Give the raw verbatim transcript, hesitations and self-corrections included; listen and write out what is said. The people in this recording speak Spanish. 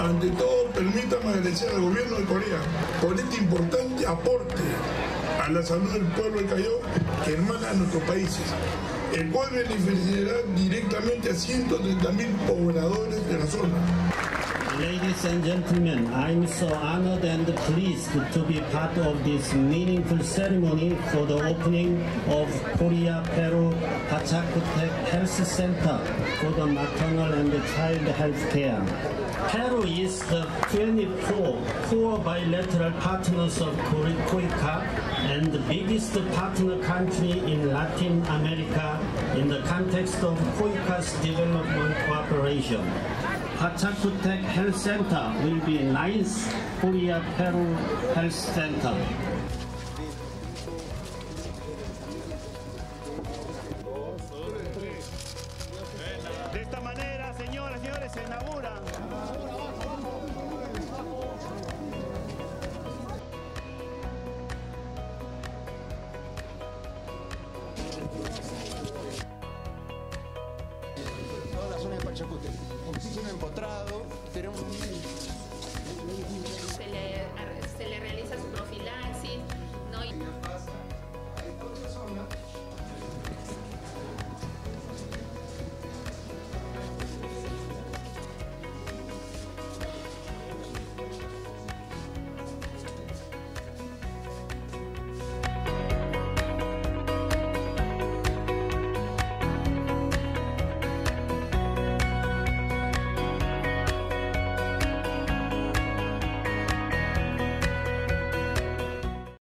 Ante todo, permítame agradecer al gobierno de Corea por este importante aporte a la salud del pueblo de Callao que hermana a nuestros países, el cual beneficiará directamente a ciento treinta mil pobladores de la zona. Ladies and gentlemen, I'm so honored and pleased to be part of this meaningful ceremony for the opening of Korea-Peru Pachacutec Health Center for the maternal and child health care. Peru is the twenty-fourth core bilateral partners of COICA and the biggest partner country in Latin America in the context of COICA's development cooperation. Pachacutec Health Center will be ninth Korea-Peru Health Center.